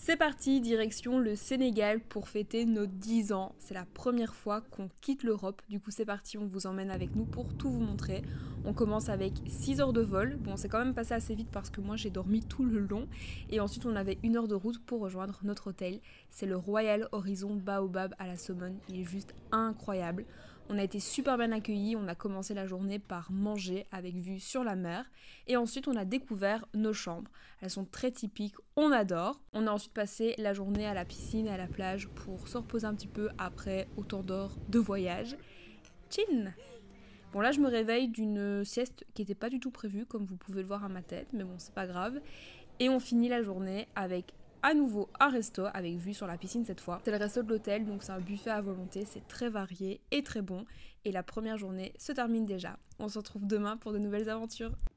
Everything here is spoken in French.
C'est parti, direction le Sénégal pour fêter nos 10 ans. C'est la première fois qu'on quitte l'Europe. Du coup, c'est parti, on vous emmène avec nous pour tout vous montrer. On commence avec 6 heures de vol. Bon, c'est quand même passé assez vite parce que moi j'ai dormi tout le long. Et ensuite, on avait 1 heure de route pour rejoindre notre hôtel. C'est le Royal Horizon Baobab à la Somone. Il est juste incroyable. On a été super bien accueillis, on a commencé la journée par manger avec vue sur la mer et ensuite on a découvert nos chambres. Elles sont très typiques, on adore. On a ensuite passé la journée à la piscine et à la plage pour se reposer un petit peu après autant d'heures de voyage. Chin! Bon là je me réveille d'une sieste qui n'était pas du tout prévue comme vous pouvez le voir à ma tête, mais bon c'est pas grave. Et on finit la journée avec à nouveau un resto avec vue sur la piscine cette fois. C'est le resto de l'hôtel, donc c'est un buffet à volonté, c'est très varié et très bon. Et la première journée se termine déjà. On se retrouve demain pour de nouvelles aventures.